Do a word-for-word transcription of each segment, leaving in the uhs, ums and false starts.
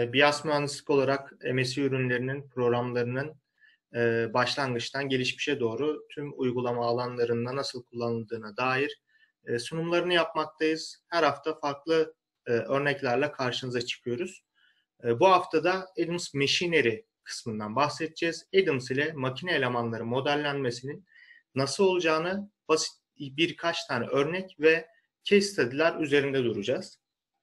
BIAS mühendislik olarak M S I ürünlerinin programlarının e, başlangıçtan gelişmişe doğru tüm uygulama alanlarında nasıl kullanıldığına dair e, sunumlarını yapmaktayız. Her hafta farklı e, örneklerle karşınıza çıkıyoruz. E, bu haftada Adams Machinery kısmından bahsedeceğiz. Adams ile makine elemanları modellenmesinin nasıl olacağını basit birkaç tane örnek ve case study'ler üzerinde duracağız.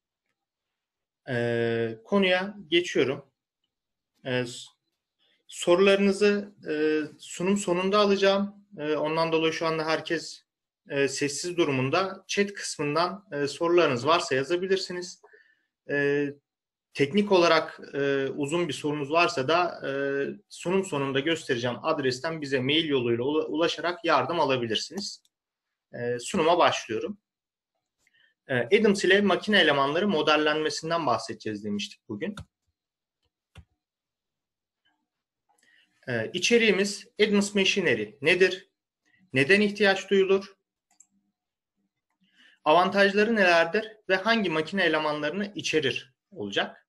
Ee, konuya geçiyorum. Ee, sorularınızı e, sunum sonunda alacağım. E, ondan dolayı şu anda herkes e, sessiz durumunda. Chat kısmından e, sorularınız varsa yazabilirsiniz. E, teknik olarak e, uzun bir sorunuz varsa da e, sunum sonunda göstereceğim adresten bize mail yoluyla ulaşarak yardım alabilirsiniz. E, sunuma başlıyorum. Adams ile makine elemanları modellenmesinden bahsedeceğiz demiştik bugün. Ee, içeriğimiz Adams Machinery nedir? Neden ihtiyaç duyulur? Avantajları nelerdir ve hangi makine elemanlarını içerir olacak?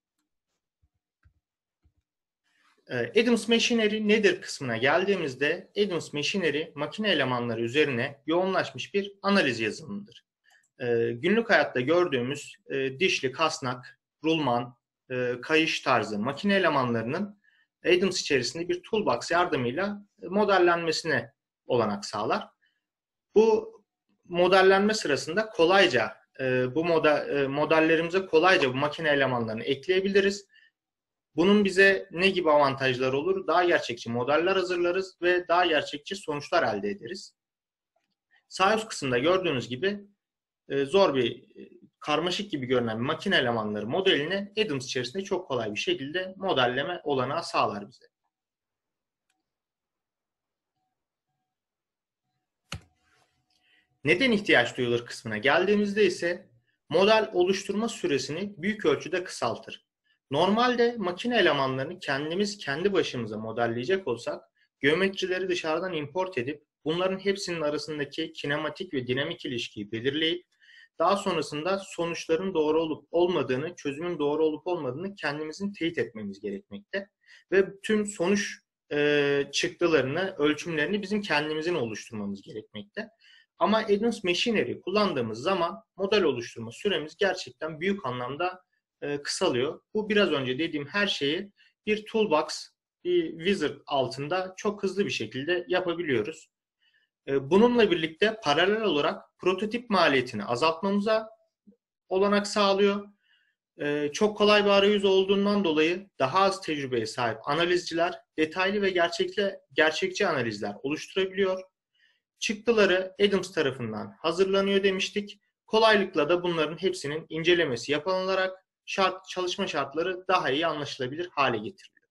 Ee, Adams Machinery nedir kısmına geldiğimizde Adams Machinery makine elemanları üzerine yoğunlaşmış bir analiz yazılımıdır. Ee, günlük hayatta gördüğümüz e, dişli, kasnak, rulman, e, kayış tarzı makine elemanlarının Adams içerisinde bir toolbox yardımıyla modellenmesine olanak sağlar. Bu modellenme sırasında kolayca e, bu model, e, modellerimize kolayca bu makine elemanlarını ekleyebiliriz. Bunun bize ne gibi avantajları olur? Daha gerçekçi modeller hazırlarız ve daha gerçekçi sonuçlar elde ederiz. Sağ üst kısımda gördüğünüz gibi zor bir, karmaşık gibi görünen bir makine elemanları modelini Adams içerisinde çok kolay bir şekilde modelleme olanağı sağlar bize. Neden ihtiyaç duyulur kısmına geldiğimizde ise model oluşturma süresini büyük ölçüde kısaltır. Normalde makine elemanlarını kendimiz kendi başımıza modelleyecek olsak geometrileri dışarıdan import edip bunların hepsinin arasındaki kinematik ve dinamik ilişkiyi belirleyip daha sonrasında sonuçların doğru olup olmadığını, çözümün doğru olup olmadığını kendimizin teyit etmemiz gerekmekte. Ve tüm sonuç e, çıktılarını, ölçümlerini bizim kendimizin oluşturmamız gerekmekte. Ama Adams Machinery kullandığımız zaman model oluşturma süremiz gerçekten büyük anlamda e, kısalıyor. Bu biraz önce dediğim her şeyi bir toolbox, bir wizard altında çok hızlı bir şekilde yapabiliyoruz. Bununla birlikte paralel olarak prototip maliyetini azaltmamıza olanak sağlıyor. Çok kolay bir arayüz olduğundan dolayı daha az tecrübeye sahip analizciler detaylı ve gerçekli, gerçekçi analizler oluşturabiliyor. Çıktıları Adams tarafından hazırlanıyor demiştik. Kolaylıkla da bunların hepsinin incelemesi yapılarak şart, çalışma şartları daha iyi anlaşılabilir hale getiriliyor.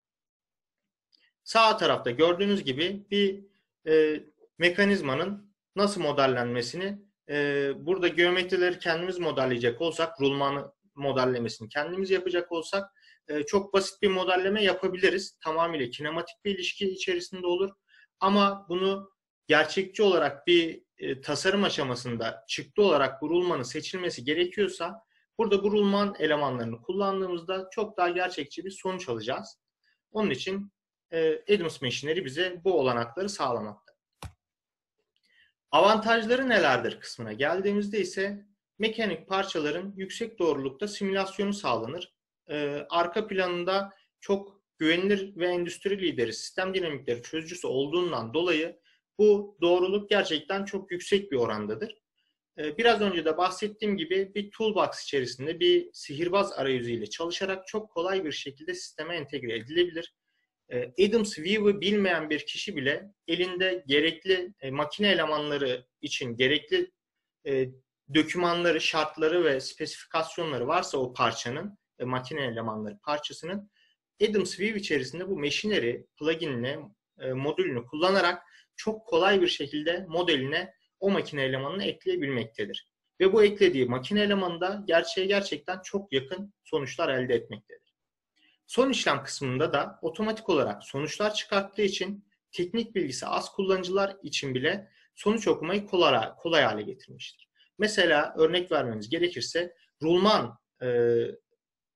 Sağ tarafta gördüğünüz gibi bir e, mekanizmanın nasıl modellenmesini, e, burada geometrileri kendimiz modelleyecek olsak, rulmanı modellemesini kendimiz yapacak olsak e, çok basit bir modelleme yapabiliriz. Tamamıyla kinematik bir ilişki içerisinde olur. Ama bunu gerçekçi olarak bir e, tasarım aşamasında çıktı olarak bu rulmanın seçilmesi gerekiyorsa burada bu rulman elemanlarını kullandığımızda çok daha gerçekçi bir sonuç alacağız. Onun için e, Adams Machinery bize bu olanakları sağlamakta. Avantajları nelerdir kısmına geldiğimizde ise mekanik parçaların yüksek doğrulukta simülasyonu sağlanır. Ee, arka planında çok güvenilir ve endüstri lideri sistem dinamikleri çözücüsü olduğundan dolayı bu doğruluk gerçekten çok yüksek bir orandadır. Ee, biraz önce de bahsettiğim gibi bir toolbox içerisinde bir sihirbaz arayüzüyle çalışarak çok kolay bir şekilde sisteme entegre edilebilir. Adams View'u bilmeyen bir kişi bile elinde gerekli e, makine elemanları için gerekli e, dokümanları, şartları ve spesifikasyonları varsa o parçanın, e, makine elemanları parçasının Adams View içerisinde bu Machinery plugin'ini, e, modülünü kullanarak çok kolay bir şekilde modeline o makine elemanını ekleyebilmektedir. Ve bu eklediği makine elemanı da gerçeğe gerçekten çok yakın sonuçlar elde etmektedir. Son işlem kısmında da otomatik olarak sonuçlar çıkarttığı için teknik bilgisi az kullanıcılar için bile sonuç okumayı kolay, kolay hale getirmiştir. Mesela örnek vermemiz gerekirse rulman e,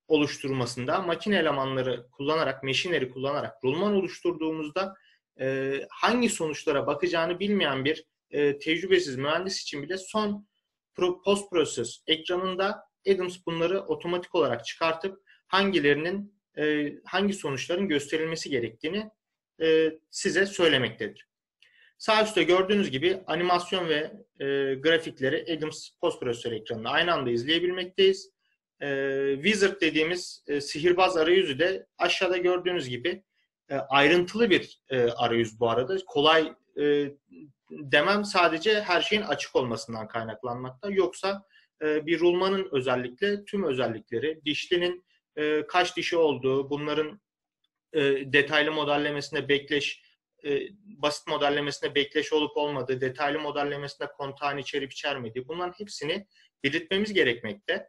oluşturmasında makine elemanları kullanarak, machinery kullanarak rulman oluşturduğumuzda e, hangi sonuçlara bakacağını bilmeyen bir e, tecrübesiz mühendis için bile son post process ekranında Adams bunları otomatik olarak çıkartıp hangilerinin e, hangi sonuçların gösterilmesi gerektiğini e, size söylemektedir. Sağ üstte gördüğünüz gibi animasyon ve e, grafikleri Adams post processor ekranında aynı anda izleyebilmekteyiz. E, Wizard dediğimiz e, sihirbaz arayüzü de aşağıda gördüğünüz gibi e, ayrıntılı bir e, arayüz bu arada. Kolay e, demem sadece her şeyin açık olmasından kaynaklanmakta. Yoksa e, bir rulmanın özellikle tüm özellikleri, dişlinin e, kaç dişi olduğu, bunların e, detaylı modellemesinde bekleş, e, basit modellemesinde bekleş olup olmadığı, detaylı modellemesinde kontağın içerip içermediği, bunların hepsini belirtmemiz gerekmekte.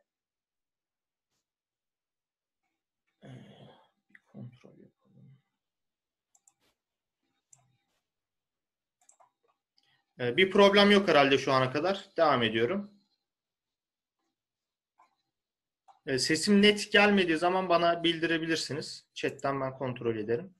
Kontrol yapalım. E, bir problem yok herhalde şu ana kadar. Devam ediyorum. E, sesim net gelmediği zaman bana bildirebilirsiniz. Chat'ten ben kontrol ederim.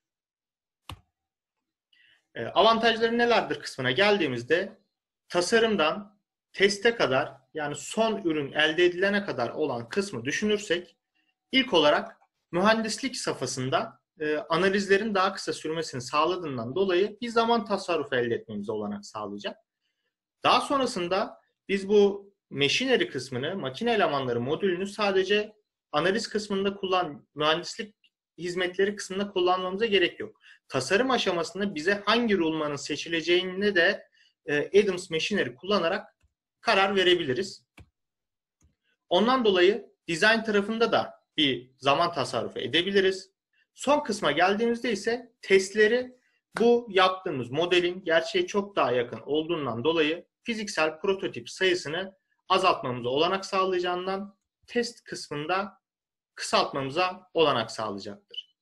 E, avantajları nelerdir kısmına geldiğimizde tasarımdan teste kadar, yani son ürün elde edilene kadar olan kısmı düşünürsek ilk olarak mühendislik safhasında e, analizlerin daha kısa sürmesini sağladığından dolayı bir zaman tasarrufu elde etmemize olanak sağlayacak. Daha sonrasında biz bu machinery kısmını, makine elemanları modülünü sadece analiz kısmında kullan, mühendislik hizmetleri kısmında kullanmamıza gerek yok. Tasarım aşamasında bize hangi rulmanın seçileceğine de e, Adams Machinery kullanarak karar verebiliriz. Ondan dolayı design tarafında da bir zaman tasarrufu edebiliriz. Son kısma geldiğimizde ise testleri bu yaptığımız modelin gerçeğe çok daha yakın olduğundan dolayı fiziksel prototip sayısını azaltmamıza olanak sağlayacağından test kısmında kısaltmamıza olanak sağlayacaktır.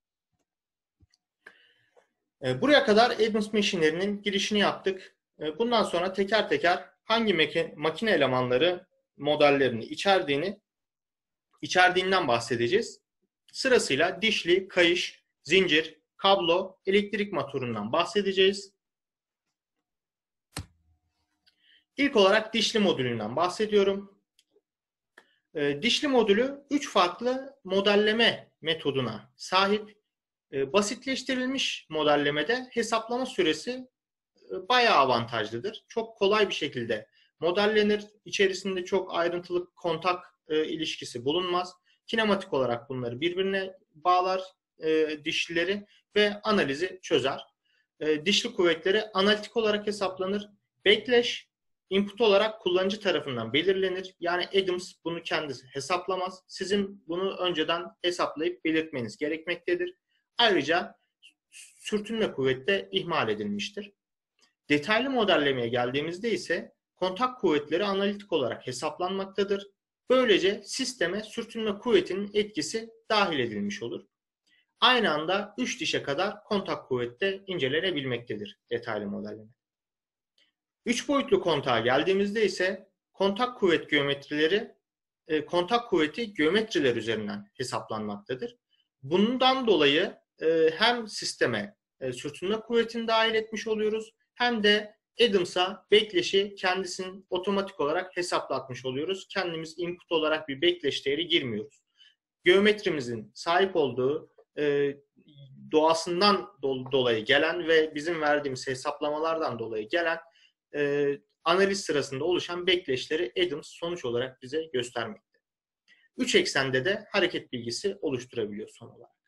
Buraya kadar Adams Machinery'nin girişini yaptık. Bundan sonra teker teker hangi makine elemanları modellerini içerdiğini içerdiğinden bahsedeceğiz. Sırasıyla dişli, kayış, zincir, kablo, elektrik motorundan bahsedeceğiz. İlk olarak dişli modülünden bahsediyorum. Dişli modülü üç farklı modelleme metoduna sahip. Basitleştirilmiş modellemede hesaplama süresi bayağı avantajlıdır. Çok kolay bir şekilde modellenir. İçerisinde çok ayrıntılı kontak e, ilişkisi bulunmaz. Kinematik olarak bunları birbirine bağlar e, dişlileri ve analizi çözer. E, dişli kuvvetleri analitik olarak hesaplanır. Backlash input olarak kullanıcı tarafından belirlenir. Yani Adams bunu kendisi hesaplamaz. Sizin bunu önceden hesaplayıp belirtmeniz gerekmektedir. Ayrıca sürtünme kuvveti de ihmal edilmiştir. Detaylı modellemeye geldiğimizde ise kontak kuvvetleri analitik olarak hesaplanmaktadır. Böylece sisteme sürtünme kuvvetinin etkisi dahil edilmiş olur. Aynı anda üç dişe kadar kontak kuvveti de incelenebilmektedir detaylı modelleme. üç boyutlu kontağa geldiğimizde ise kontak kuvvet geometrileri, kontak kuvveti geometriler üzerinden hesaplanmaktadır. Bundan dolayı hem sisteme sürtünme kuvvetini dahil etmiş oluyoruz, hem de Adams'a backlash'i kendisinin otomatik olarak hesaplatmış oluyoruz. Kendimiz input olarak bir backlash değeri girmiyoruz. Geometrimizin sahip olduğu e, doğasından do- dolayı gelen ve bizim verdiğimiz hesaplamalardan dolayı gelen e, analiz sırasında oluşan backlash'leri Adams sonuç olarak bize göstermekte. Üç eksende de hareket bilgisi oluşturabiliyor son olarak.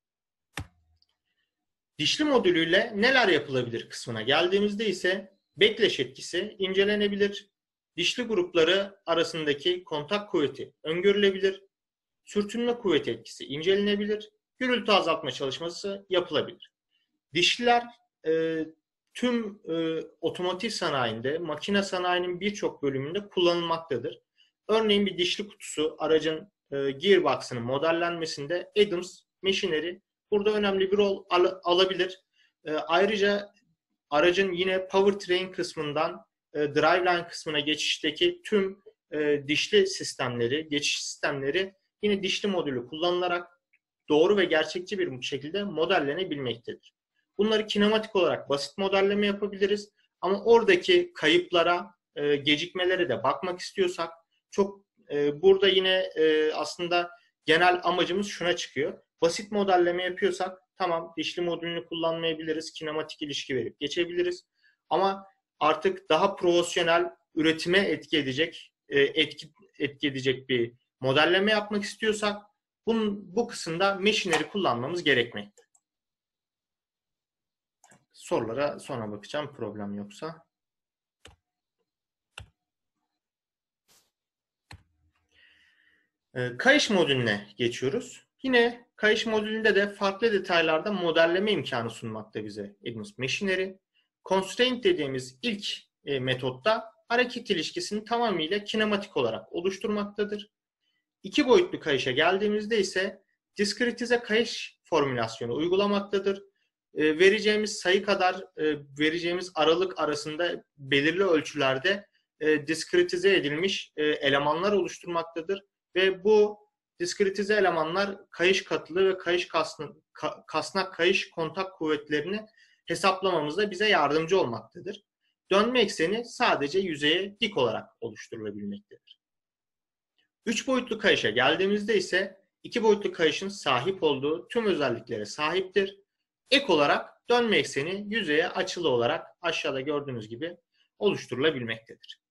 Dişli modülüyle neler yapılabilir kısmına geldiğimizde ise backlash etkisi incelenebilir. Dişli grupları arasındaki kontak kuvveti öngörülebilir. Sürtünme kuvveti etkisi incelenebilir. Gürültü azaltma çalışması yapılabilir. Dişliler e, tüm e, otomotiv sanayinde, makine sanayinin birçok bölümünde kullanılmaktadır. Örneğin bir dişli kutusu aracın e, gearbox'ının modellenmesinde Adams Machinery burada önemli bir rol al alabilir. E, ayrıca aracın yine powertrain kısmından e, driveline kısmına geçişteki tüm e, dişli sistemleri, geçiş sistemleri yine dişli modülü kullanılarak doğru ve gerçekçi bir şekilde modellenebilmektedir. Bunları kinematik olarak basit modelleme yapabiliriz. Ama oradaki kayıplara, e, gecikmelere de bakmak istiyorsak çok e, burada yine e, aslında genel amacımız şuna çıkıyor. Basit modelleme yapıyorsak tamam dişli modülünü kullanmayabiliriz. Kinematik ilişki verip geçebiliriz. Ama artık daha profesyonel üretime etki edecek e, etki, etki edecek bir modelleme yapmak istiyorsak bunun, bu kısımda machinery kullanmamız gerekmekte. Sorulara sonra bakacağım problem yoksa. E, kayış modülüne geçiyoruz. Yine kayış modülünde de farklı detaylarda modelleme imkanı sunmakta bize Adams Machinery. Constraint dediğimiz ilk e, metotta hareket ilişkisini tamamıyla kinematik olarak oluşturmaktadır. İki boyutlu kayışa geldiğimizde ise diskretize kayış formülasyonu uygulamaktadır. E, vereceğimiz sayı kadar e, vereceğimiz aralık arasında belirli ölçülerde e, diskretize edilmiş e, elemanlar oluşturmaktadır. Ve bu diskretize elemanlar kayış katılığı ve kayış kasnak, kasnak kayış kontak kuvvetlerini hesaplamamızda bize yardımcı olmaktadır. Dönme ekseni sadece yüzeye dik olarak oluşturulabilmektedir. Üç boyutlu kayışa geldiğimizde ise iki boyutlu kayışın sahip olduğu tüm özelliklere sahiptir. Ek olarak dönme ekseni yüzeye açılı olarak aşağıda gördüğünüz gibi oluşturulabilmektedir.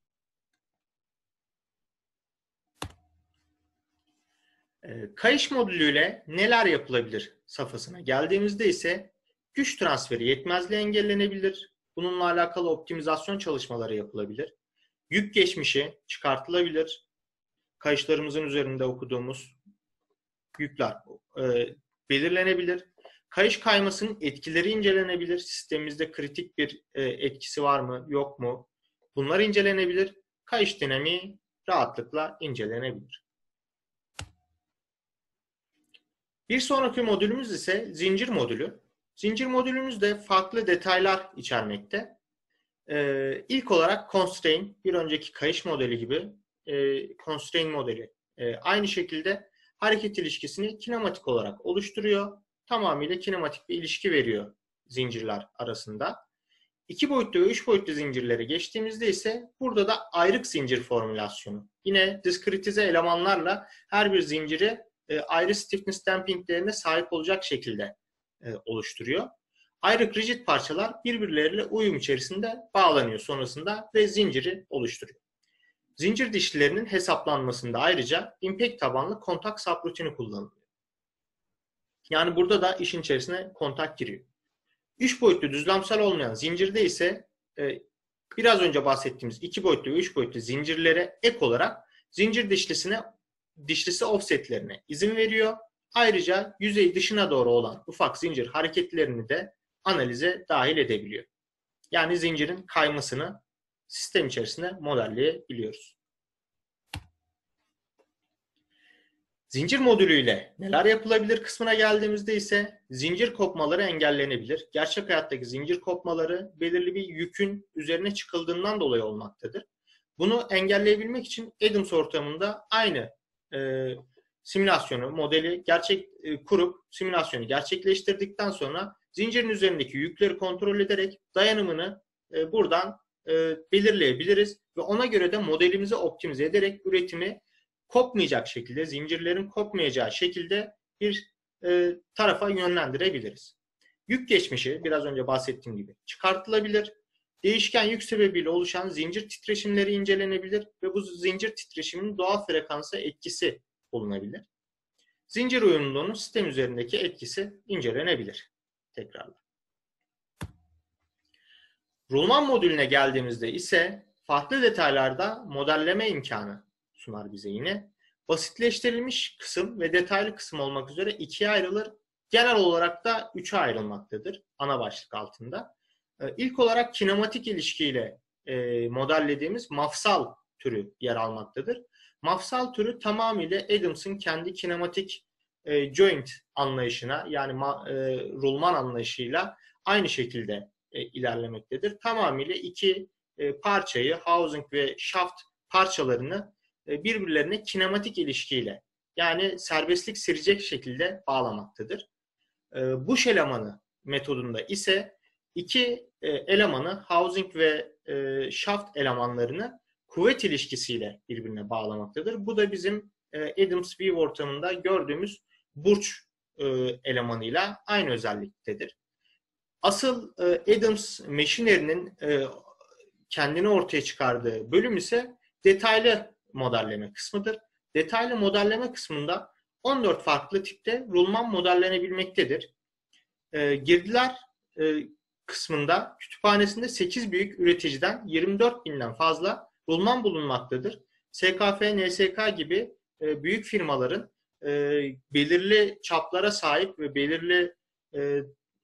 Kayış modülüyle neler yapılabilir safhasına geldiğimizde ise güç transferi yetmezliği engellenebilir. Bununla alakalı optimizasyon çalışmaları yapılabilir. Yük geçmişi çıkartılabilir. Kayışlarımızın üzerinde okuduğumuz yükler e, belirlenebilir. Kayış kaymasının etkileri incelenebilir. Sistemimizde kritik bir e, etkisi var mı, yok mu? Bunlar incelenebilir. Kayış dinamiği rahatlıkla incelenebilir. Bir sonraki modülümüz ise zincir modülü. Zincir modülümüz de farklı detaylar içermekte. Ee, ilk olarak constraint, bir önceki kayış modeli gibi e, constraint modeli. E, aynı şekilde hareket ilişkisini kinematik olarak oluşturuyor. Tamamıyla kinematik bir ilişki veriyor zincirler arasında. İki boyutlu ve üç boyutlu zincirlere geçtiğimizde ise burada da ayrık zincir formülasyonu. Yine diskretize elemanlarla her bir zinciri e, ayrı stiffness dampinglerine sahip olacak şekilde e, oluşturuyor. Ayrık rigid parçalar birbirleriyle uyum içerisinde bağlanıyor sonrasında ve zinciri oluşturuyor. Zincir dişlilerinin hesaplanmasında ayrıca impact tabanlı kontak subrutini kullanılıyor. Yani burada da işin içerisine kontak giriyor. Üç boyutlu düzlemsel olmayan zincirde ise e, biraz önce bahsettiğimiz iki boyutlu ve üç boyutlu zincirlere ek olarak zincir dişlisine dişlisi offsetlerine izin veriyor. Ayrıca yüzey dışına doğru olan ufak zincir hareketlerini de analize dahil edebiliyor. Yani zincirin kaymasını sistem içerisinde modelleyebiliyoruz. Zincir modülüyle neler yapılabilir kısmına geldiğimizde ise zincir kopmaları engellenebilir. Gerçek hayattaki zincir kopmaları belirli bir yükün üzerine çıkıldığından dolayı olmaktadır. Bunu engelleyebilmek için Adams ortamında aynı e, simülasyonu, modeli gerçek e, kurup simülasyonu gerçekleştirdikten sonra zincirin üzerindeki yükleri kontrol ederek dayanımını e, buradan e, belirleyebiliriz ve ona göre de modelimizi optimize ederek üretimi kopmayacak şekilde, zincirlerin kopmayacağı şekilde bir e, tarafa yönlendirebiliriz. Yük geçmişi biraz önce bahsettiğim gibi çıkartılabilir. Değişken yük sebebiyle oluşan zincir titreşimleri incelenebilir ve bu zincir titreşiminin doğal frekansa etkisi bulunabilir. Zincir uyumluluğunun sistem üzerindeki etkisi incelenebilir. Tekrarla. Rulman modülüne geldiğimizde ise farklı detaylarda modelleme imkanı sunar bize yine. Basitleştirilmiş kısım ve detaylı kısım olmak üzere ikiye ayrılır. Genel olarak da üçe ayrılmaktadır ana başlık altında. İlk olarak kinematik ilişkiyle modellediğimiz mafsal türü yer almaktadır. Mafsal türü tamamıyla Adams'ın kendi kinematik joint anlayışına yani rulman anlayışıyla aynı şekilde ilerlemektedir. Tamamıyla iki parçayı, housing ve shaft parçalarını birbirlerine kinematik ilişkiyle yani serbestlik sürecek şekilde bağlamaktadır. E, Bush elemanı metodunda ise iki e, elemanı, housing ve e, shaft elemanlarını kuvvet ilişkisiyle birbirine bağlamaktadır. Bu da bizim e, Adams-Weave ortamında gördüğümüz burç e, elemanıyla aynı özelliktedir. Asıl e, Adams Machinery'nin e, kendini ortaya çıkardığı bölüm ise detaylı modelleme kısmıdır. Detaylı modelleme kısmında on dört farklı tipte rulman modellenebilmektedir. E, girdiler e, kısmında kütüphanesinde sekiz büyük üreticiden yirmi dört binden fazla rulman bulunmaktadır. S K F, N S K gibi e, büyük firmaların e, belirli çaplara sahip ve belirli e,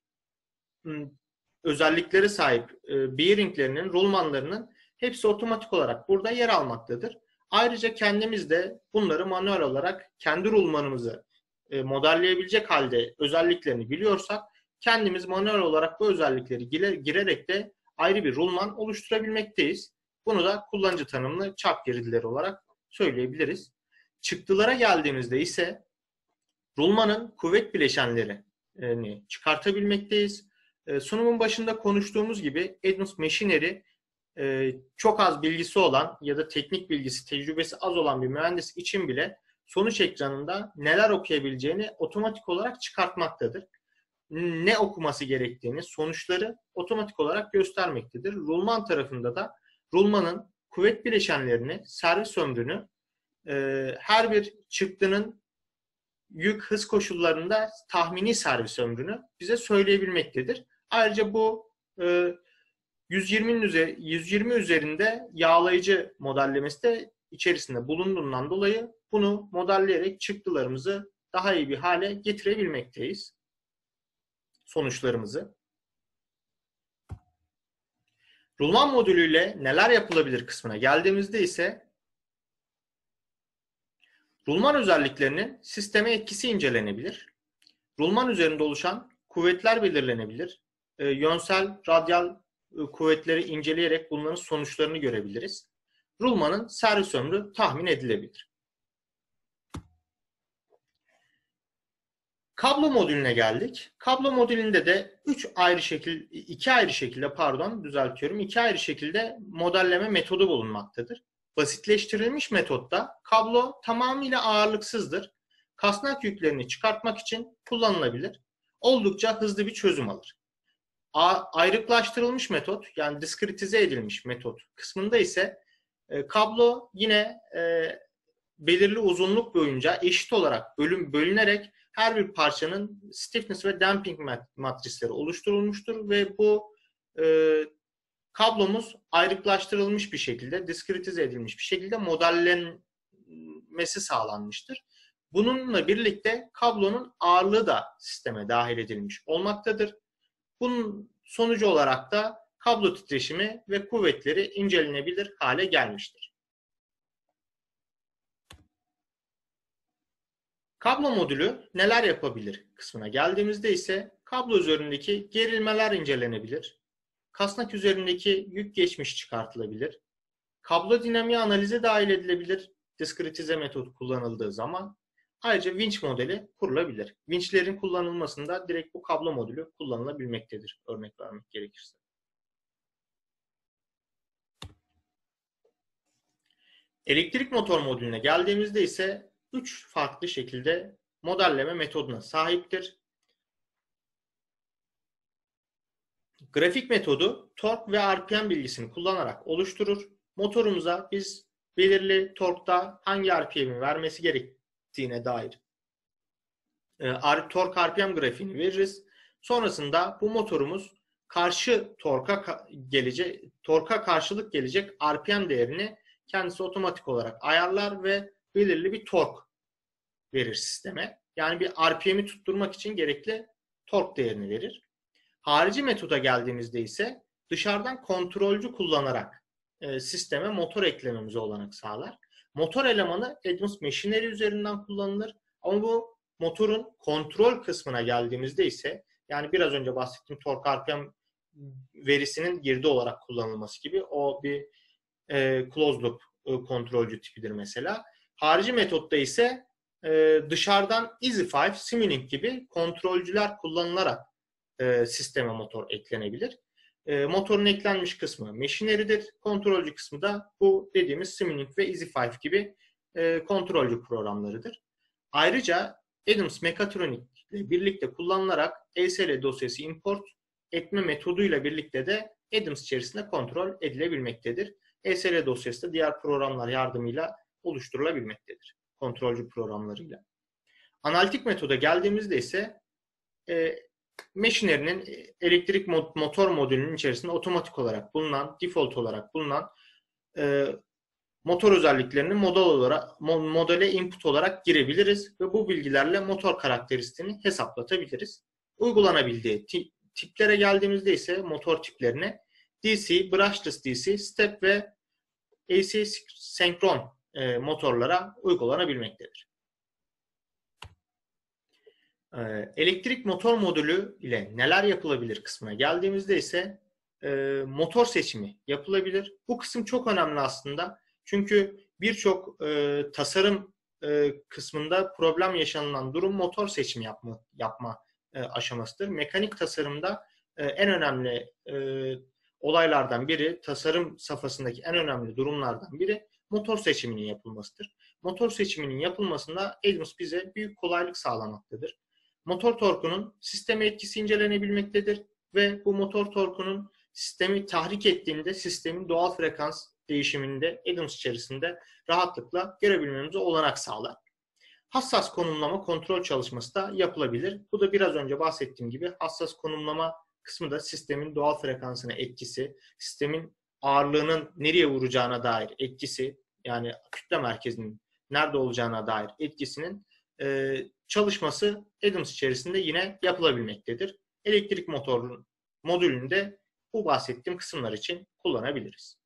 özelliklere sahip e, bearinglerinin, rulmanlarının hepsi otomatik olarak burada yer almaktadır. Ayrıca kendimiz de bunları manuel olarak kendi rulmanımızı e, modelleyebilecek halde özelliklerini biliyorsak kendimiz manuel olarak bu özellikleri gire, girerek de ayrı bir rulman oluşturabilmekteyiz. Bunu da kullanıcı tanımlı çap girdileri olarak söyleyebiliriz. Çıktılara geldiğimizde ise rulmanın kuvvet bileşenlerini çıkartabilmekteyiz. Sunumun başında konuştuğumuz gibi Adams Machinery çok az bilgisi olan ya da teknik bilgisi, tecrübesi az olan bir mühendis için bile sonuç ekranında neler okuyabileceğini otomatik olarak çıkartmaktadır. Ne okuması gerektiğini, sonuçları otomatik olarak göstermektedir. Rulman tarafında da rulmanın kuvvet bileşenlerini, servis ömrünü, her bir çıktının yük hız koşullarında tahmini servis ömrünü bize söyleyebilmektedir. Ayrıca bu yüz yirminin üzeri, yüz yirmi üzerinde yağlayıcı modellemesi de içerisinde bulunduğundan dolayı bunu modelleyerek çıktılarımızı daha iyi bir hale getirebilmekteyiz. Sonuçlarımızı. Rulman modülüyle neler yapılabilir kısmına geldiğimizde ise rulman özelliklerinin sisteme etkisi incelenebilir. Rulman üzerinde oluşan kuvvetler belirlenebilir. E, yönsel, radyal e, kuvvetleri inceleyerek bunların sonuçlarını görebiliriz. Rulmanın servis ömrü tahmin edilebilir. Kablo modülüne geldik. Kablo modülünde de üç ayrı şekil, iki ayrı şekilde pardon düzeltiyorum. iki ayrı şekilde modelleme metodu bulunmaktadır. Basitleştirilmiş metotta kablo tamamıyla ağırlıksızdır. Kasnak yüklerini çıkartmak için kullanılabilir. Oldukça hızlı bir çözüm alır. A ayrıklaştırılmış metot yani diskretize edilmiş metot kısmında ise e, kablo yine e, belirli uzunluk boyunca eşit olarak bölüm bölünerek her bir parçanın stiffness ve damping matrisleri oluşturulmuştur ve bu e, kablomuz ayrıklaştırılmış bir şekilde, diskretize edilmiş bir şekilde modellenmesi sağlanmıştır. Bununla birlikte kablonun ağırlığı da sisteme dahil edilmiş olmaktadır. Bunun sonucu olarak da kablo titreşimi ve kuvvetleri incelenebilir hale gelmiştir. Kablo modülü neler yapabilir kısmına geldiğimizde ise kablo üzerindeki gerilmeler incelenebilir. Kasnak üzerindeki yük geçmiş çıkartılabilir. Kablo dinamiği analize dahil edilebilir. Diskretize metodu kullanıldığı zaman. Ayrıca vinç modeli kurulabilir. Vinçlerin kullanılmasında direkt bu kablo modülü kullanılabilmektedir. Örnek vermek gerekirse. Elektrik motor modülüne geldiğimizde ise üç farklı şekilde modelleme metoduna sahiptir. Grafik metodu tork ve R P M bilgisini kullanarak oluşturur. Motorumuza biz belirli torkta hangi R P M'i vermesi gerektiğine dair e, tork R P M grafiğini veririz. Sonrasında bu motorumuz karşı torka gelecek, torka karşılık gelecek R P M değerini kendisi otomatik olarak ayarlar ve belirli bir tork verir sisteme. Yani bir R P M'i tutturmak için gerekli tork değerini verir. Harici metoda geldiğimizde ise dışarıdan kontrolcü kullanarak e, sisteme motor eklememize olanak sağlar. Motor elemanı Adams Machinery üzerinden kullanılır. Ama bu motorun kontrol kısmına geldiğimizde ise yani biraz önce bahsettiğim tork R P M verisinin girdi olarak kullanılması gibi o bir e, closed loop e, kontrolcü tipidir mesela. Harici metotta ise e, dışarıdan EasyFive, Simulink gibi kontrolcüler kullanılarak e, sisteme motor eklenebilir. E, motorun eklenmiş kısmı machinery'dir. Kontrolcü kısmı da bu dediğimiz Simulink ve EasyFive gibi e, kontrolcü programlarıdır. Ayrıca Adams Mechatronic ile birlikte kullanılarak E S L dosyası import etme metoduyla birlikte de Adams içerisinde kontrol edilebilmektedir. E S L dosyası da diğer programlar yardımıyla oluşturulabilmektedir. Kontrolcü programlarıyla. Analitik metoda geldiğimizde ise e, machinery'nin elektrik motor modülünün içerisinde otomatik olarak bulunan, default olarak bulunan e, motor özelliklerini model olarak, modele input olarak girebiliriz ve bu bilgilerle motor karakteristiğini hesaplatabiliriz. Uygulanabildiği tiplere geldiğimizde ise motor tiplerine D C, brushless D C, step ve A C senkron e, motorlara uygulanabilmektedir. E, elektrik motor modülü ile neler yapılabilir kısmına geldiğimizde ise e, motor seçimi yapılabilir. Bu kısım çok önemli aslında. Çünkü birçok e, tasarım e, kısmında problem yaşanılan durum motor seçimi yapma, yapma e, aşamasıdır. Mekanik tasarımda e, en önemli e, olaylardan biri, tasarım safhasındaki en önemli durumlardan biri motor seçiminin yapılmasıdır. Motor seçiminin yapılmasında Adams bize büyük kolaylık sağlamaktadır. Motor torkunun sisteme etkisi incelenebilmektedir ve bu motor torkunun sistemi tahrik ettiğinde sistemin doğal frekans değişiminde Adams içerisinde rahatlıkla görebilmemize olanak sağlar. Hassas konumlama kontrol çalışması da yapılabilir. Bu da biraz önce bahsettiğim gibi hassas konumlama kısmı da sistemin doğal frekansına etkisi, sistemin ağırlığının nereye vuracağına dair etkisi, yani kütle merkezinin nerede olacağına dair etkisinin e, çalışması Adams içerisinde yine yapılabilmektedir. Elektrik motorun modülünde bu bahsettiğim kısımlar için kullanabiliriz.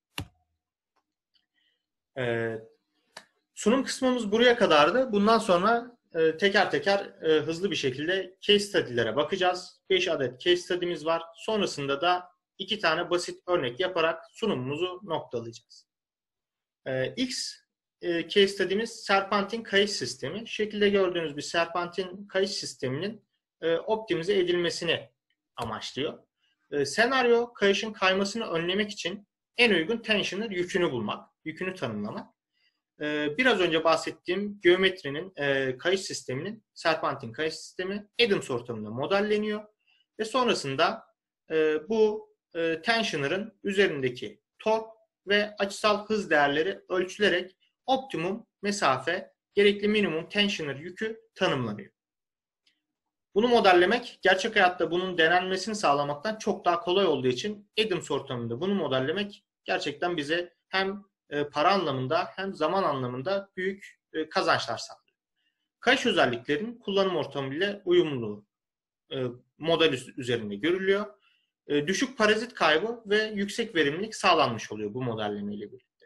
Ee, sunum kısmımız buraya kadardı. Bundan sonra e, teker teker e, hızlı bir şekilde case study'lere bakacağız. beş adet case study'miz var. Sonrasında da iki tane basit örnek yaparak sunumumuzu noktalayacağız. Ee, ilk e, case study'miz serpentin kayış sistemi. Şekilde gördüğünüz bir serpentin kayış sisteminin e, optimize edilmesini amaçlıyor. E, senaryo kayışın kaymasını önlemek için en uygun tensioner yükünü bulmak, yükünü tanımlamak. Ee, biraz önce bahsettiğim geometrinin, e, kayış sisteminin, serpentin kayış sistemi Adams ortamında modelleniyor. Ve sonrasında e, bu e, tensioner'ın üzerindeki tork ve açısal hız değerleri ölçülerek optimum mesafe, gerekli minimum tensioner yükü tanımlanıyor. Bunu modellemek, gerçek hayatta bunun denenmesini sağlamaktan çok daha kolay olduğu için Adams ortamında bunu modellemek gerçekten bize hem para anlamında hem zaman anlamında büyük kazançlar sağlıyor. Kayış özelliklerinin kullanım ortamıyla uyumluluğu model üzerinde görülüyor. Düşük parazit kaybı ve yüksek verimlilik sağlanmış oluyor bu modelleme ile birlikte.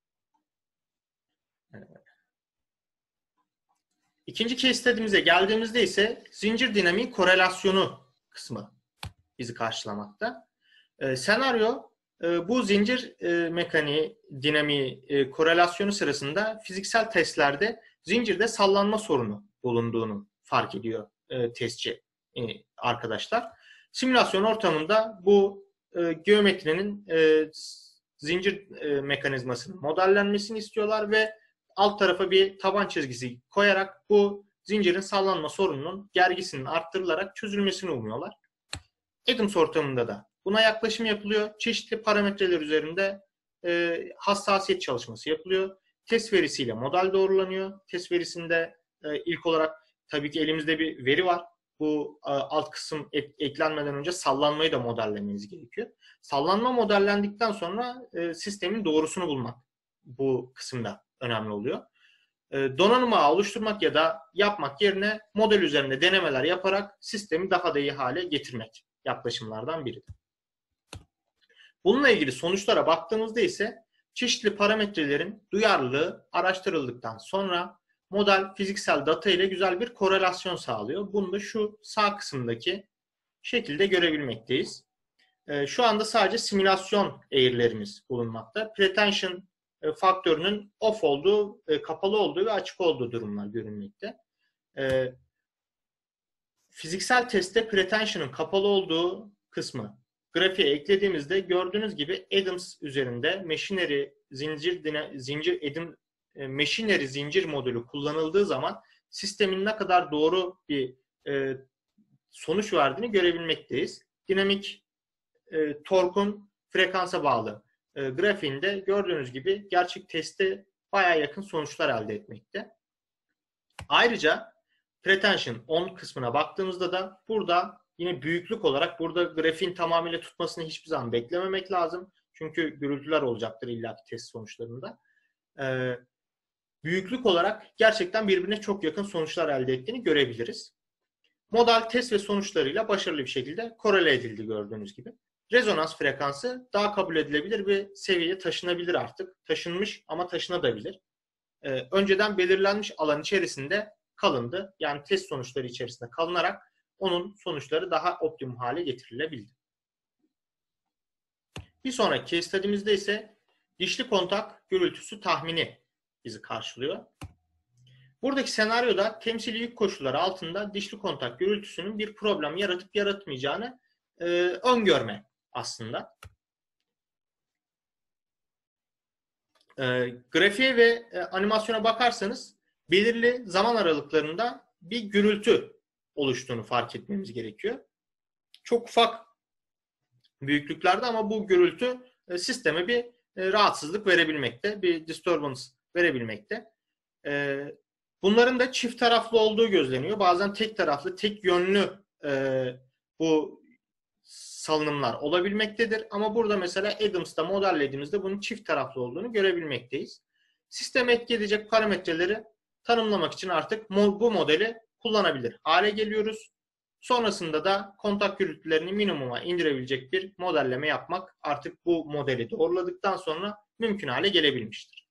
İkinci case study'mize geldiğimizde ise zincir dinamiği korelasyonu kısmı bizi karşılamakta. E, senaryo e, bu zincir e, mekaniği dinamiği e, korelasyonu sırasında fiziksel testlerde zincirde sallanma sorunu bulunduğunu fark ediyor e, testçi e, arkadaşlar. Simülasyon ortamında bu e, geometrinin e, zincir e, mekanizmasının modellenmesini istiyorlar ve alt tarafa bir taban çizgisi koyarak bu zincirin sallanma sorununun gergisinin arttırılarak çözülmesini umuyorlar. Adams ortamında da buna yaklaşım yapılıyor. Çeşitli parametreler üzerinde e, hassasiyet çalışması yapılıyor. Test verisiyle model doğrulanıyor. Test verisinde e, ilk olarak tabii ki elimizde bir veri var. Bu e, alt kısım ek, eklenmeden önce sallanmayı da modellemeniz gerekiyor. Sallanma modellendikten sonra e, sistemin doğrusunu bulmak bu kısımda önemli oluyor. E, donanım ağı oluşturmak ya da yapmak yerine model üzerinde denemeler yaparak sistemi daha da iyi hale getirmek yaklaşımlardan biridir. Bununla ilgili sonuçlara baktığımızda ise çeşitli parametrelerin duyarlılığı araştırıldıktan sonra model fiziksel data ile güzel bir korelasyon sağlıyor. Bunu da şu sağ kısımdaki şekilde görebilmekteyiz. E, şu anda sadece simülasyon eğrilerimiz bulunmakta. Pretension e, faktörünün off olduğu, e, kapalı olduğu ve açık olduğu durumlar görünmekte. E, fiziksel testte pretension'ın kapalı olduğu kısmı grafiğe eklediğimizde gördüğünüz gibi Adams üzerinde machinery zincir zincir Adam, e, machinery zincir modülü kullanıldığı zaman sistemin ne kadar doğru bir e, sonuç verdiğini görebilmekteyiz. Dinamik e, torkun frekansa bağlı e, grafiğinde gördüğünüz gibi gerçek teste bayağı yakın sonuçlar elde etmekte. Ayrıca pretension on kısmına baktığımızda da burada yine büyüklük olarak burada grafiğin tamamıyla tutmasını hiçbir zaman beklememek lazım. Çünkü gürültüler olacaktır illaki test sonuçlarında. Ee, büyüklük olarak gerçekten birbirine çok yakın sonuçlar elde ettiğini görebiliriz. Model test ve sonuçlarıyla başarılı bir şekilde korele edildi gördüğünüz gibi. Rezonans frekansı daha kabul edilebilir bir seviyeye taşınabilir artık. Taşınmış ama taşınabilir. Ee, önceden belirlenmiş alan içerisinde kalındı. Yani test sonuçları içerisinde kalınarak onun sonuçları daha optimum hale getirilebildi. Bir sonraki case study'mizde ise dişli kontak gürültüsü tahmini bizi karşılıyor. Buradaki senaryoda temsili yük koşulları altında dişli kontak gürültüsünün bir problem yaratıp yaratmayacağını e, öngörme aslında. E, grafiğe ve e, animasyona bakarsanız belirli zaman aralıklarında bir gürültü oluştuğunu fark etmemiz gerekiyor. Çok ufak büyüklüklerde ama bu gürültü e, sisteme bir e, rahatsızlık verebilmekte, bir disturbance verebilmekte. E, bunların da çift taraflı olduğu gözleniyor. Bazen tek taraflı, tek yönlü e, bu salınımlar olabilmektedir. Ama burada mesela Adams'ta modellediğimizde bunun çift taraflı olduğunu görebilmekteyiz. Sisteme etki edecek parametreleri tanımlamak için artık bu modeli kullanabilir hale geliyoruz. Sonrasında da kontak gürültülerini minimuma indirebilecek bir modelleme yapmak artık bu modeli doğruladıktan sonra mümkün hale gelebilmiştir.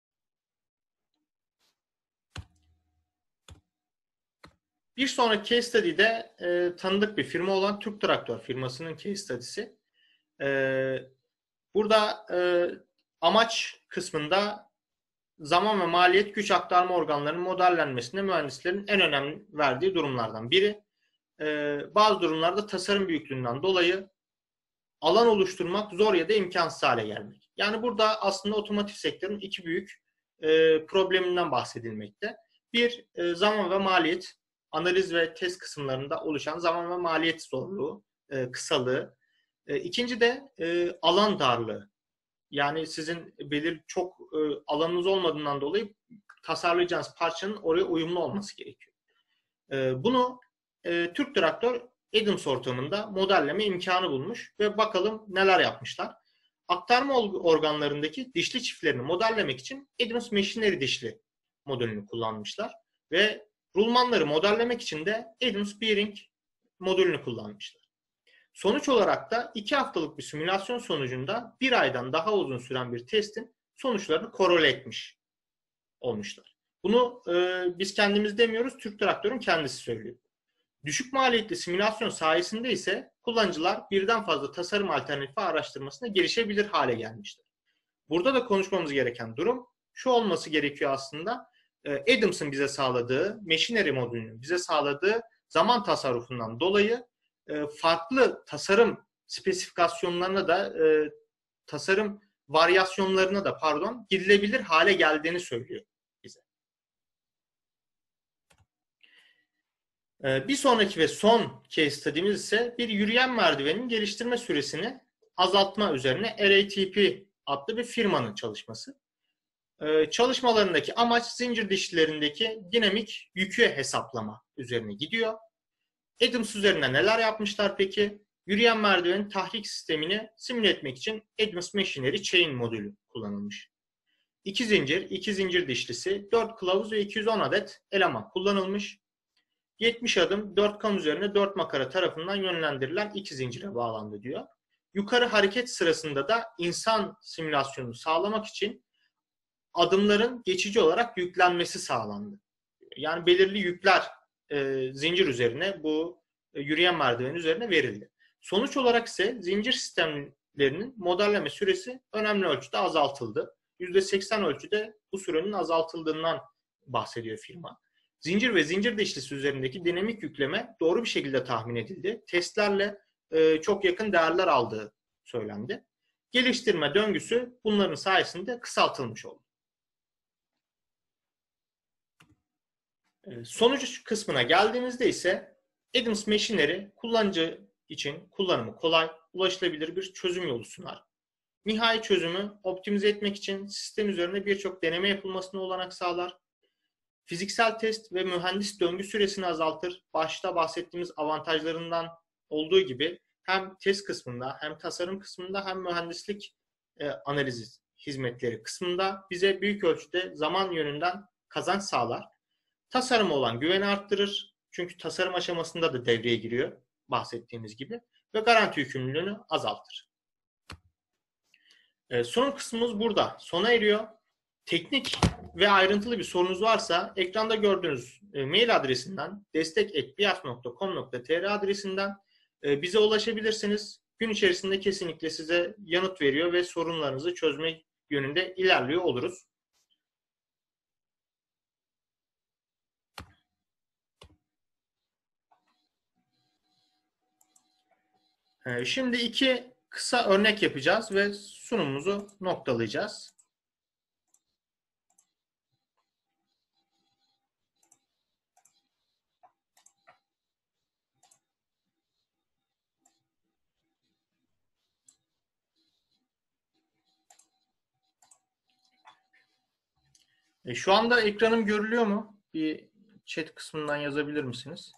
Bir sonraki case study'de e, tanıdık bir firma olan Türk Traktör firmasının case study'si. E, burada e, amaç kısmında zaman ve maliyet güç aktarma organlarının modellenmesinde mühendislerin en önemli verdiği durumlardan biri. Ee, bazı durumlarda tasarım büyüklüğünden dolayı alan oluşturmak zor ya da imkansız hale gelmek. Yani burada aslında otomotiv sektörünün iki büyük e, probleminden bahsedilmekte. Bir, e, zaman ve maliyet analiz ve test kısımlarında oluşan zaman ve maliyet zorluğu, e, kısalığı. E, ikinci de e, alan darlığı. Yani sizin belir çok e, alanınız olmadığından dolayı tasarlayacağınız parçanın oraya uyumlu olması gerekiyor. E, bunu e, Türk Traktör Adams ortamında modelleme imkanı bulmuş ve bakalım neler yapmışlar. Aktarma organlarındaki dişli çiftlerini modellemek için Adams Machinery dişli modülünü kullanmışlar ve rulmanları modellemek için de Adams Bearing modülünü kullanmışlar. Sonuç olarak da iki haftalık bir simülasyon sonucunda bir aydan daha uzun süren bir testin sonuçlarını korele etmiş olmuşlar. Bunu e, biz kendimiz demiyoruz, Türk Traktör'ün kendisi söylüyor. Düşük maliyetli simülasyon sayesinde ise kullanıcılar birden fazla tasarım alternatifi araştırmasına girişebilir hale gelmiştir. Burada da konuşmamız gereken durum şu olması gerekiyor aslında. E, Adams'ın bize sağladığı, Machinery modülünün bize sağladığı zaman tasarrufundan dolayı farklı tasarım spesifikasyonlarına da e, tasarım varyasyonlarına da pardon gidilebilir hale geldiğini söylüyor bize. E, bir sonraki ve son case study'miz ise bir yürüyen merdivenin geliştirme süresini azaltma üzerine R A T P adlı bir firmanın çalışması. E, çalışmalarındaki amaç zincir dişlilerindeki dinamik yükü hesaplama üzerine gidiyor. Adams üzerine neler yapmışlar peki? Yürüyen merdivenin tahrik sistemini simüle etmek için Adams Machinery Chain modülü kullanılmış. İki zincir, iki zincir dişlisi, dört kılavuz ve iki yüz on adet eleman kullanılmış. yetmiş adım dört kam üzerine dört makara tarafından yönlendirilen iki zincire bağlandı diyor. Yukarı hareket sırasında da insan simülasyonunu sağlamak için adımların geçici olarak yüklenmesi sağlandı. Yani belirli yükler e, zincir üzerine bu e, yürüyen merdiven üzerine verildi. Sonuç olarak ise zincir sistemlerinin modelleme süresi önemli ölçüde azaltıldı. yüzde seksen ölçüde bu sürenin azaltıldığından bahsediyor firma. Zincir ve zincir dişlisi üzerindeki dinamik yükleme doğru bir şekilde tahmin edildi. Testlerle e, çok yakın değerler aldığı söylendi. Geliştirme döngüsü bunların sayesinde kısaltılmış oldu. E, sonuç kısmına geldiğimizde ise Adams Machinery kullanıcı için kullanımı kolay, ulaşılabilir bir çözüm yolu sunar. Nihai çözümü optimize etmek için sistem üzerinde birçok deneme yapılmasına olanak sağlar. Fiziksel test ve mühendis döngü süresini azaltır. Başta bahsettiğimiz avantajlarından olduğu gibi hem test kısmında hem tasarım kısmında hem mühendislik e, analizi hizmetleri kısmında bize büyük ölçüde zaman yönünden kazanç sağlar. Tasarıma olan güveni arttırır. Çünkü tasarım aşamasında da devreye giriyor bahsettiğimiz gibi ve garanti yükümlülüğünü azaltır. E, sunum kısmımız burada sona eriyor. Teknik ve ayrıntılı bir sorunuz varsa ekranda gördüğünüz e, mail adresinden destek et biyaf nokta com nokta tr adresinden e, bize ulaşabilirsiniz. Gün içerisinde kesinlikle size yanıt veriyor ve sorunlarınızı çözme yönünde ilerliyor oluruz. E, şimdi iki kısa örnek yapacağız ve sunumumuzu noktalayacağız. E, şu anda ekranım görülüyor mu? Bir chat kısmından yazabilir misiniz?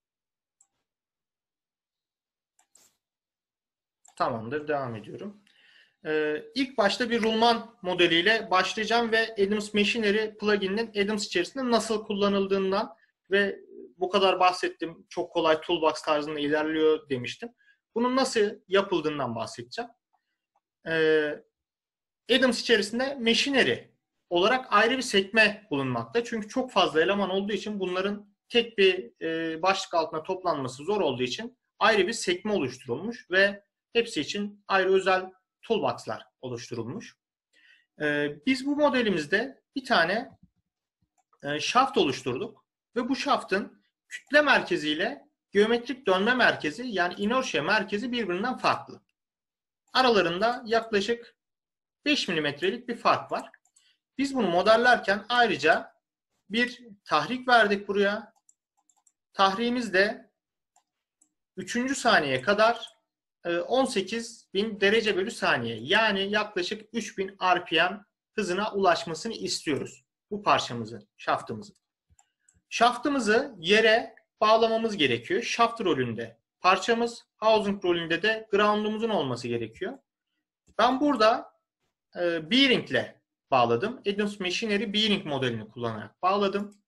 Tamamdır, devam ediyorum. Ee, ilk başta bir rulman modeliyle başlayacağım ve Adams Machinery plugin'in Adams içerisinde nasıl kullanıldığından ve bu kadar bahsettim, çok kolay toolbox tarzında ilerliyor demiştim. Bunun nasıl yapıldığından bahsedeceğim. Ee, Adams içerisinde Machinery olarak ayrı bir sekme bulunmakta. Çünkü çok fazla eleman olduğu için bunların tek bir e, başlık altına toplanması zor olduğu için ayrı bir sekme oluşturulmuş ve hepsi için ayrı özel toolbox'lar oluşturulmuş. Ee, biz bu modelimizde bir tane e, shaft oluşturduk ve bu shaft'ın kütle merkeziyle geometrik dönme merkezi yani inertia merkezi birbirinden farklı. Aralarında yaklaşık beş milimetrelik bir fark var. Biz bunu modellerken ayrıca bir tahrik verdik buraya. Tahrimiz de üçüncü saniyeye kadar on sekiz bin derece bölü saniye. Yani yaklaşık üç bin R P M hızına ulaşmasını istiyoruz. Bu parçamızı, şaftımızı. Şaftımızı yere bağlamamız gerekiyor. Shaft rolünde parçamız, housing rolünde de ground'umuzun olması gerekiyor. Ben burada e, bearing ile bağladım. Adams Machinery bearing modelini kullanarak bağladım.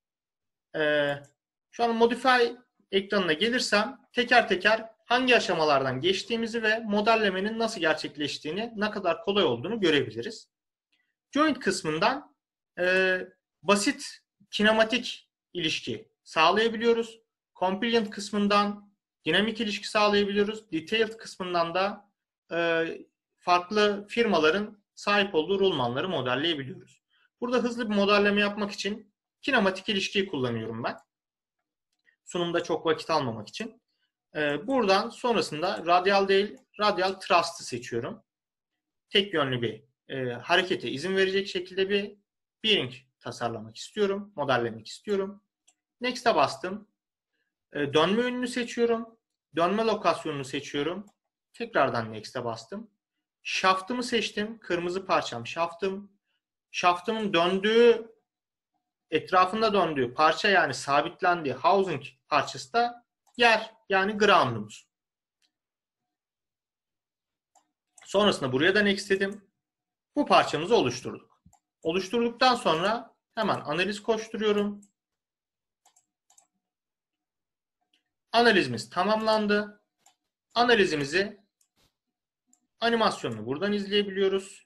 E, şu an modify ekranına gelirsem teker teker hangi aşamalardan geçtiğimizi ve modellemenin nasıl gerçekleştiğini, ne kadar kolay olduğunu görebiliriz. Joint kısmından e, basit kinematik ilişki sağlayabiliyoruz. Compliant kısmından dinamik ilişki sağlayabiliyoruz. Detailed kısmından da e, farklı firmaların sahip olduğu rulmanları modelleyebiliyoruz. Burada hızlı bir modelleme yapmak için kinematik ilişkiyi kullanıyorum ben. Sunumda çok vakit almamak için. Buradan sonrasında radyal değil, radyal thrust'ı seçiyorum. Tek yönlü bir e, harekete izin verecek şekilde bir bearing tasarlamak istiyorum, modellemek istiyorum. Next'e bastım. E, dönme yönünü seçiyorum. Dönme lokasyonunu seçiyorum. Tekrardan Next'e bastım. Shaft'ımı seçtim. Kırmızı parçam shaft'ım. Shaft'ımın döndüğü, etrafında döndüğü parça yani sabitlendiği housing parçası da yer yani ground'umuz. Sonrasında buraya da next dedim. Bu parçamızı oluşturduk. Oluşturduktan sonra hemen analiz koşturuyorum. Analizimiz tamamlandı. Analizimizi animasyonunu buradan izleyebiliyoruz.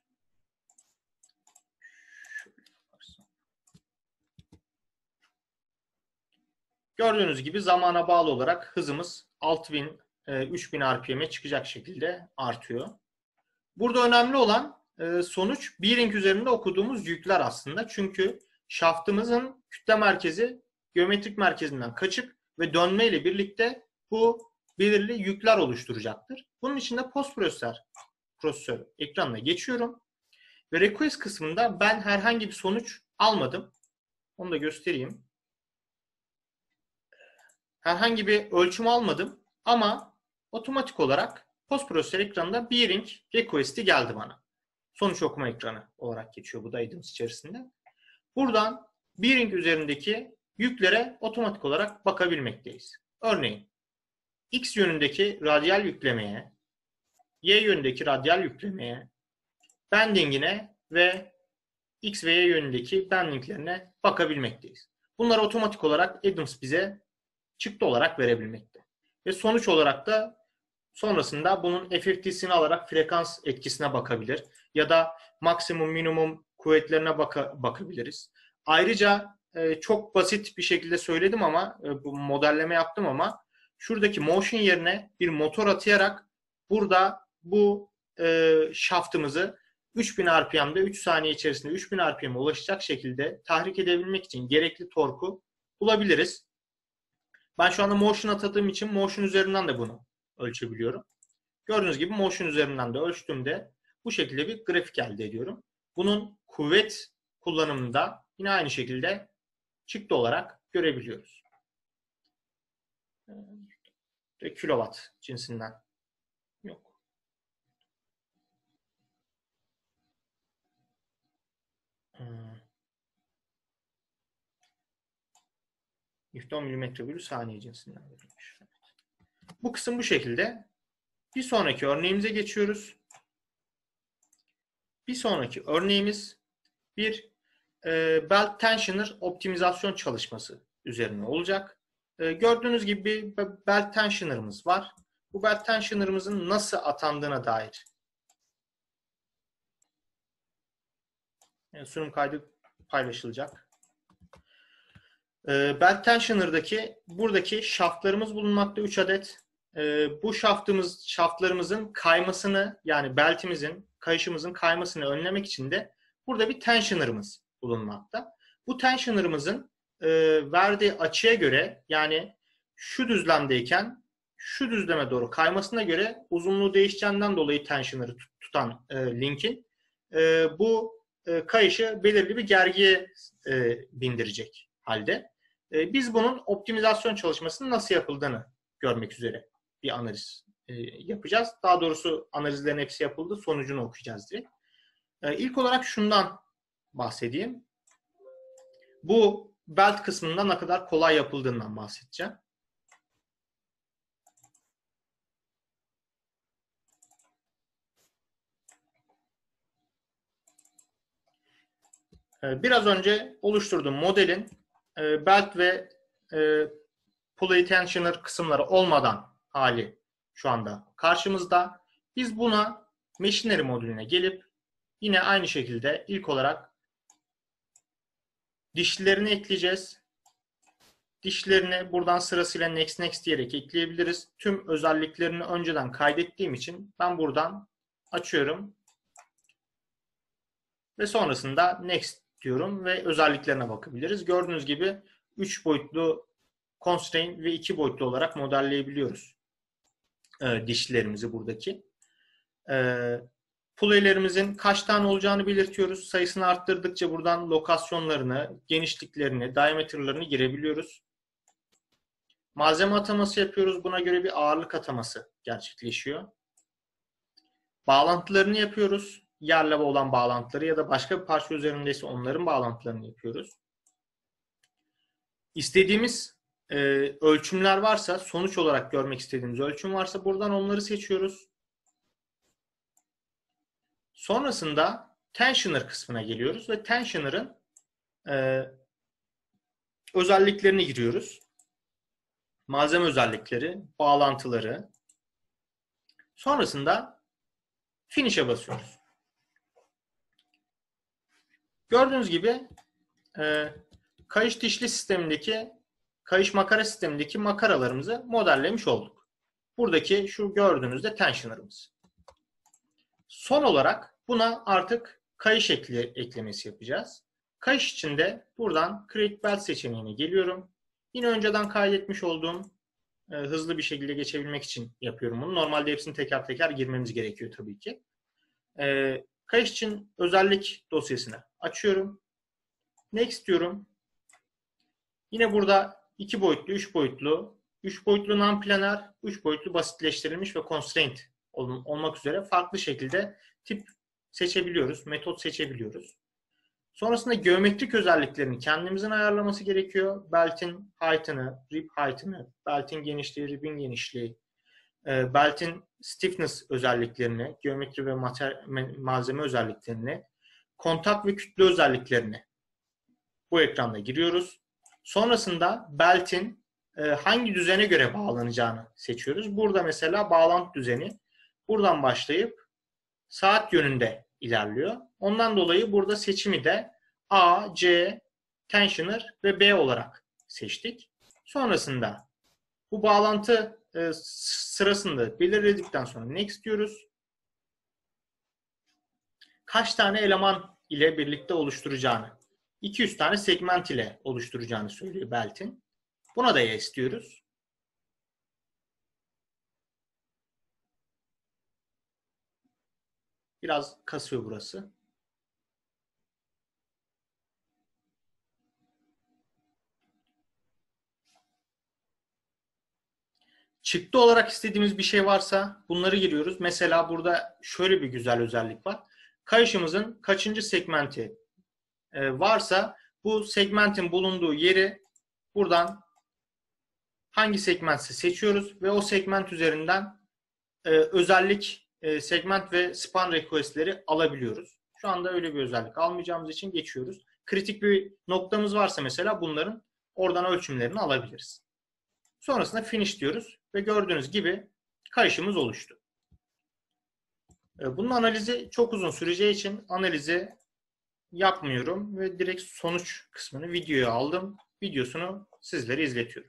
Gördüğünüz gibi zamana bağlı olarak hızımız altı bin üç bin R P M'e çıkacak şekilde artıyor. Burada önemli olan e, sonuç bearing üzerinde okuduğumuz yükler aslında. Çünkü şaftımızın kütle merkezi geometrik merkezinden kaçık ve dönme ile birlikte bu belirli yükler oluşturacaktır. Bunun için de post prosesör, prosesör ekranına geçiyorum. Ve request kısmında ben herhangi bir sonuç almadım. Onu da göstereyim. Herhangi bir ölçüm almadım ama otomatik olarak post prosesör ekranında bearing request'i geldi bana. Sonuç okuma ekranı olarak geçiyor bu da items içerisinde. Buradan bearing üzerindeki yüklere otomatik olarak bakabilmekteyiz. Örneğin X yönündeki radyal yüklemeye, Y yönündeki radyal yüklemeye, bendingine ve X ve Y yönündeki bendinglerine bakabilmekteyiz. Bunları otomatik olarak items bize çıktı olarak verebilmekte. Ve sonuç olarak da sonrasında bunun F F T'sini alarak frekans etkisine bakabilir. Ya da maksimum minimum kuvvetlerine baka, bakabiliriz. Ayrıca e, çok basit bir şekilde söyledim ama e, bu modelleme yaptım ama şuradaki motion yerine bir motor atayarak burada bu e, şaftımızı üç bin R P M'de üç saniye içerisinde üç bin R P M'e ulaşacak şekilde tahrik edebilmek için gerekli torku bulabiliriz. Ben şu anda motion atadığım için motion üzerinden de bunu ölçebiliyorum. Gördüğünüz gibi motion üzerinden de ölçtüğümde bu şekilde bir grafik elde ediyorum. Bunun kuvvet kullanımında yine aynı şekilde çıktı olarak görebiliyoruz. Ve kilowatt cinsinden yok. Hmm. Newton milimetre bölü saniye cinsinden verilmiş. Bu kısım bu şekilde. Bir sonraki örneğimize geçiyoruz. Bir sonraki örneğimiz bir e, belt tensioner optimizasyon çalışması üzerine olacak. E, gördüğünüz gibi bir belt tensioner'ımız var. Bu belt tensioner'ımızın nasıl atandığına dair yani sunum kaydı paylaşılacak. E, belt tensioner'daki buradaki şaftlarımız bulunmakta üç adet. E, bu şaftımız, şaftlarımızın kaymasını yani beltimizin, kayışımızın kaymasını önlemek için de burada bir tensioner'ımız bulunmakta. Bu tensioner'ımızın e, verdiği açıya göre yani şu düzlemdeyken şu düzleme doğru kaymasına göre uzunluğu değişeceğinden dolayı tensioner'ı tutan e, linkin e, bu e, kayışı belirli bir gergiye e, bindirecek halde. E, biz bunun optimizasyon çalışmasının nasıl yapıldığını görmek üzere bir analiz e, yapacağız. Daha doğrusu analizlerin hepsi yapıldı. Sonucunu okuyacağız direkt. E, ilk olarak şundan bahsedeyim. Bu belt kısmında ne kadar kolay yapıldığından bahsedeceğim. E, biraz önce oluşturduğum modelin e, belt ve e, pulley tensioner kısımları olmadan hali şu anda karşımızda. Biz buna machinery modülüne gelip yine aynı şekilde ilk olarak dişlilerini ekleyeceğiz. Dişlerini buradan sırasıyla next next diyerek ekleyebiliriz. Tüm özelliklerini önceden kaydettiğim için ben buradan açıyorum. Ve sonrasında next diyorum ve özelliklerine bakabiliriz. Gördüğünüz gibi üç boyutlu constraint ve iki boyutlu olarak modelleyebiliyoruz e, dişlilerimizi buradaki. E, Pulley'lerimizin kaç tane olacağını belirtiyoruz. Sayısını arttırdıkça buradan lokasyonlarını, genişliklerini, diameter'larını girebiliyoruz. Malzeme ataması yapıyoruz. Buna göre bir ağırlık ataması gerçekleşiyor. Bağlantılarını yapıyoruz. Yerle olan bağlantıları ya da başka bir parça üzerindeyse onların bağlantılarını yapıyoruz. İstediğimiz e, ölçümler varsa, sonuç olarak görmek istediğimiz ölçüm varsa buradan onları seçiyoruz. Sonrasında tensioner kısmına geliyoruz ve tensioner'ın e, özelliklerini giriyoruz. Malzeme özellikleri, bağlantıları. Sonrasında finish'e basıyoruz. Gördüğünüz gibi e, kayış dişli sistemindeki, kayış makara sistemindeki makaralarımızı modellemiş olduk. Buradaki şu gördüğünüzde tensioner'ımız. Son olarak Buna artık kayış ekle, eklemesi yapacağız. Kayış için de buradan Create Belt seçeneğine geliyorum. Yine önceden kaydetmiş olduğum e, hızlı bir şekilde geçebilmek için yapıyorum bunu. Normalde hepsini teker teker girmemiz gerekiyor tabii ki. E, kayış için özellik dosyasını açıyorum. Next diyorum. Yine burada iki boyutlu, üç boyutlu, üç boyutlu non-planar, üç boyutlu basitleştirilmiş ve constraint olmak üzere farklı şekilde tip seçebiliyoruz, metot seçebiliyoruz. Sonrasında geometrik özelliklerini kendimizin ayarlaması gerekiyor. Belt'in height'ını, rib height'ını, belt'in genişliği, rib'in genişliği, belt'in stiffness özelliklerini, geometri ve malzeme özelliklerini, kontak ve kütle özelliklerini bu ekranda giriyoruz. Sonrasında belt'in hangi düzene göre bağlanacağını seçiyoruz. Burada mesela bağlantı düzeni buradan başlayıp saat yönünde ilerliyor. Ondan dolayı burada seçimi de A, C, tensioner ve B olarak seçtik. Sonrasında bu bağlantı e, sırasında belirledikten sonra next diyoruz. Kaç tane eleman ile birlikte oluşturacağını, iki yüz tane segment ile oluşturacağını söylüyor belt'in. Buna da yes diyoruz. Biraz kasıyor burası. Çıktı olarak istediğimiz bir şey varsa bunları giriyoruz. Mesela burada şöyle bir güzel özellik var. Kayışımızın kaçıncı segmenti varsa bu segmentin bulunduğu yeri buradan hangi segmentse seçiyoruz ve o segment üzerinden özellik, segment ve span request'leri alabiliyoruz. Şu anda öyle bir özellik almayacağımız için geçiyoruz. Kritik bir noktamız varsa mesela bunların oradan ölçümlerini alabiliriz. Sonrasında finish diyoruz ve gördüğünüz gibi kayışımız oluştu. Bunun analizi çok uzun süreceği için analizi yapmıyorum ve direkt sonuç kısmını videoya aldım. Videosunu sizlere izletiyorum.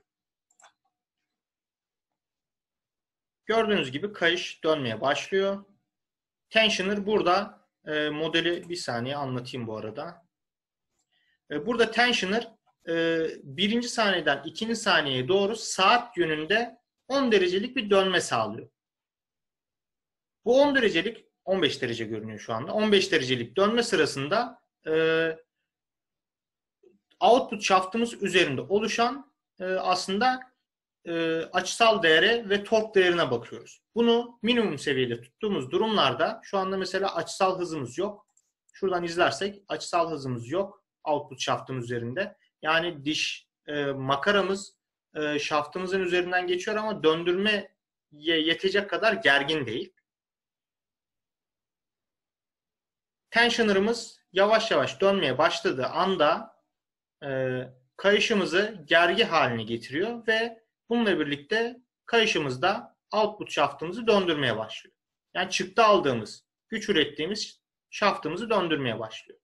Gördüğünüz gibi kayış dönmeye başlıyor. Tensioner burada e, modeli bir saniye anlatayım bu arada. E, burada tensioner e, birinci saniyeden ikinci saniyeye doğru saat yönünde on derecelik bir dönme sağlıyor. Bu on derecelik, on beş derece görünüyor şu anda. on beş derecelik dönme sırasında e, output şaftımız üzerinde oluşan e, aslında e, açısal değere ve tork değerine bakıyoruz. Bunu minimum seviyede tuttuğumuz durumlarda şu anda mesela açısal hızımız yok. Şuradan izlersek açısal hızımız yok output şaftımız üzerinde. Yani diş e, makaramız e, şaftımızın üzerinden geçiyor ama döndürmeye yetecek kadar gergin değil. Tensioner'ımız yavaş yavaş dönmeye başladığı anda e, kayışımızı gergi haline getiriyor ve bununla birlikte kayışımızda output şaftımızı döndürmeye başlıyor. Yani çıktı aldığımız, güç ürettiğimiz şaftımızı döndürmeye başlıyor.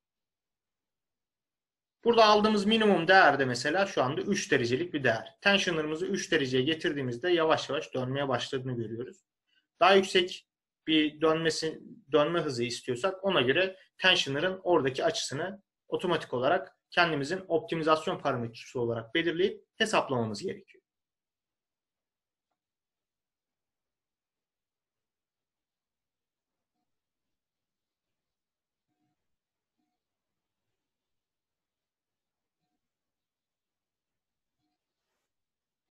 Burada aldığımız minimum değerde mesela şu anda üç derecelik bir değer. Tensioner'ımızı üç dereceye getirdiğimizde yavaş yavaş dönmeye başladığını görüyoruz. Daha yüksek bir dönmesi, dönme hızı istiyorsak ona göre tensioner'ın oradaki açısını otomatik olarak kendimizin optimizasyon parametresi olarak belirleyip hesaplamamız gerekiyor.